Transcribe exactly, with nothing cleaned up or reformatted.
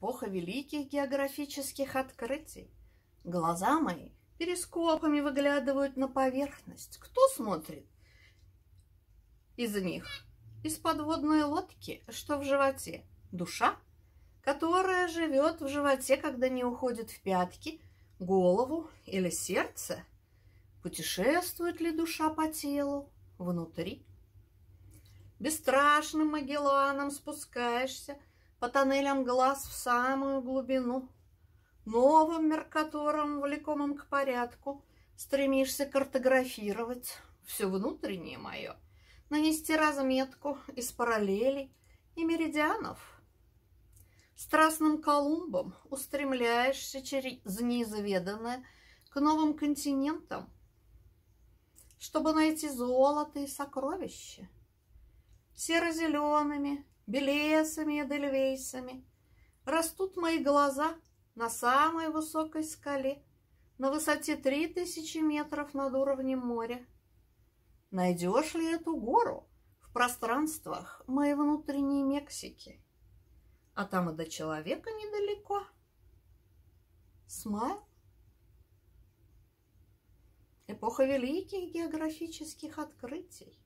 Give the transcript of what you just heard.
Эпоха великих географических открытий. Глаза мои перископами выглядывают на поверхность. Кто смотрит из них? Из подводной лодки, что в животе. Душа, которая живет в животе, когда не уходит в пятки, голову или сердце. Путешествует ли душа по телу внутри? Бесстрашным Магелланом спускаешься по тоннелям глаз в самую глубину. Новым Меркатором, влекомым к порядку, стремишься картографировать все внутреннее мое, нанести разметку из параллелей и меридианов. Страстным Колумбом устремляешься через неизведанное к новым континентам, чтобы найти золото и сокровища. Серо-зелеными, белесами и эдельвейсами растут мои глаза на самой высокой скале, на высоте три тысячи метров над уровнем моря. Найдешь ли эту гору в пространствах моей внутренней Мексики? А там и до человека недалеко. Смайл. Эпоха великих географических открытий.